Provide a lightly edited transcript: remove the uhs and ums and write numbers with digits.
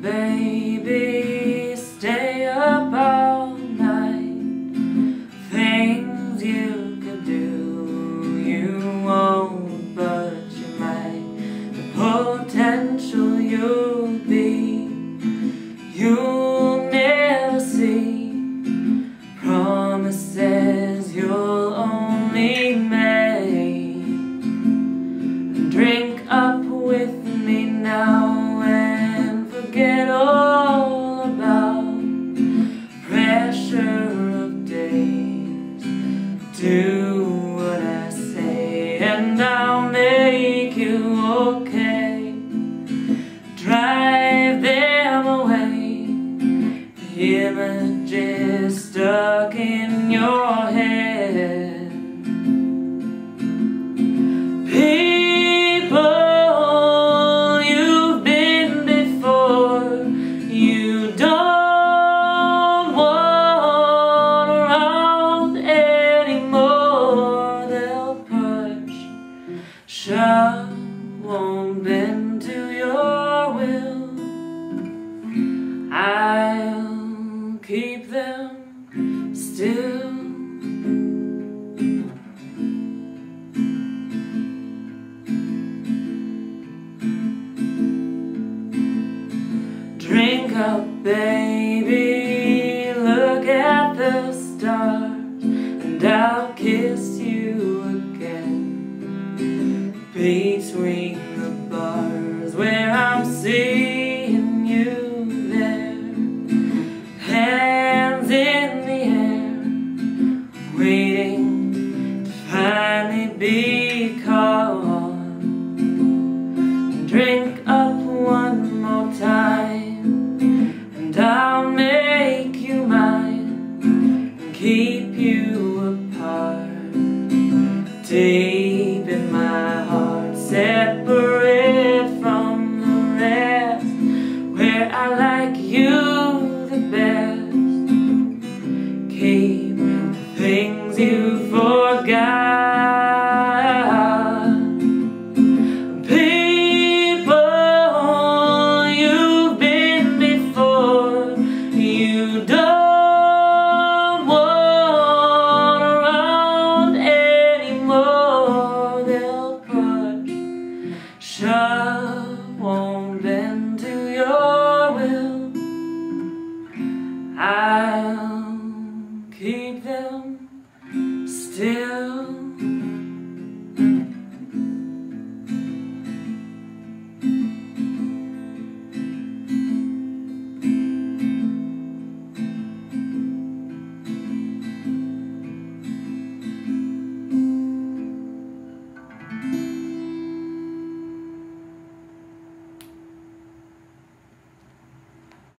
baby, stay up all night. Things you could do, you won't, but you might. The potential you'll be, you'll never see. Promises you'll only make. Drink up with me now and forget all about pressure of days. Do what I say and I'll make you okay. Drive them away, the images stuck in your head. Won't bend to your will. I'll keep them still. Drink up, baby, look at the stars, and I'll kiss you again. Between the bars where I'm seeing you there, hands in the air, waiting to finally be caught. Drink up one more time, and I'll make you mine, and keep you apart. Deep in my heart, separate from the rest, where I like you the best. Keep the things you forgot. People you've been before, you don't want around anymore. They'll push, shove, won't bend to your will. I'll keep them